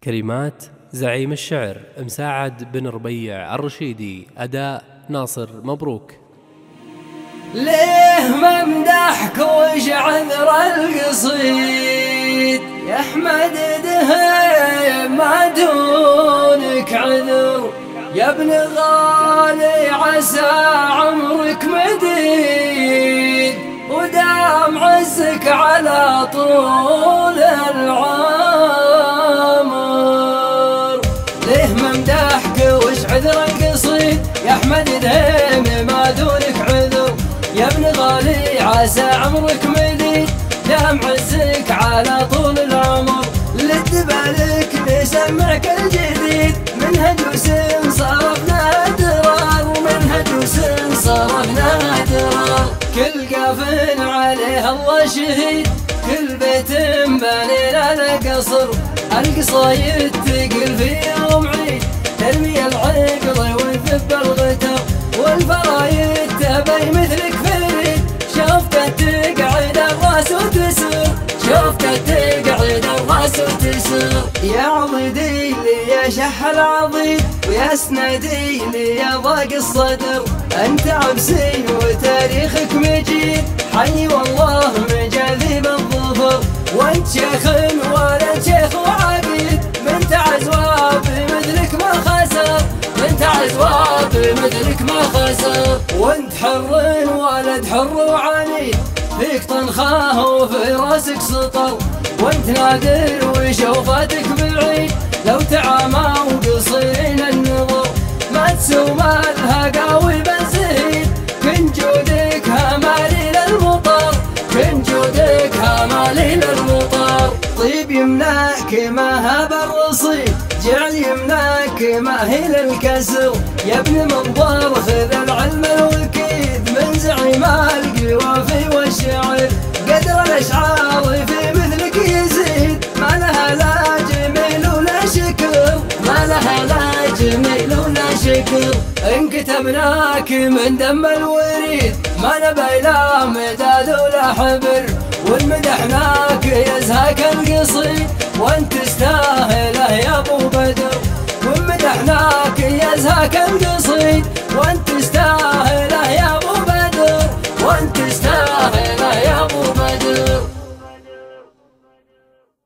كلمات زعيم الشعر مساعد بن ربيع الرشيدي، أداء ناصر مبروك. ليه ممدحك وش عذر القصيد يا احمد دهيم ما دونك عذر يا ابن غالي عسى عمرك مديد ودام عزك على طول العمر. ليه ممدحك وش عذر القصيد يا احمد دهيم ما دونك عذر يا ابن غالي عسى عمرك مديد دام عزك على طول العمر. لد بالك نسمعك الجديد منهج وسن صرفنا أدرار ومنهج وسن صرفنا أدرار. كل قافل عليه الله شهيد كل بيت باني له قصر القصايد تقل في يوم عيد ترمي العقل ويذب الغتر والفرايد تبي مثلك فريد شوفته تقعد الراس وتسر شوفته تقعد الراس وتسر. يا عضيدي لي يا شح العضيد ويا سندي لي يا ضاق الصدر انت عبسي وتاريخك مجيد حي والله مجاذيب الظفر وانت شيخ ولد شيخ وعقيد من تعزوى بمثلك ما خسر من تعزوى بمثلك ما خسر. وانت حر ولد حر وعنيد فيك طنخاه وفي راسك سطر وانت نادر وشوفتك بعيد لو تعامى وقصيرين النظر ما تسوى لها قاوي بزهيد كن جودك همالي للمطر كن جودك همالي للمطر. طيب يمناك ما هاب الرصيد جعل يمناك ما هي للكسر يا ابن منظر خذ العلم الوكيد من زعيم القوافي والشعر قدر الاشعار في مثلك يزيد ما لها لا جميل ولا شكر ما لها لا جميل ولا شكر. ان كتبناك من دم الوريد ما نبي لا مداد ولا حبر ومدحناك يزهاك القصيد وانت تستاهله يا ابو بدر ومدحناك يزهاك القصيد وانت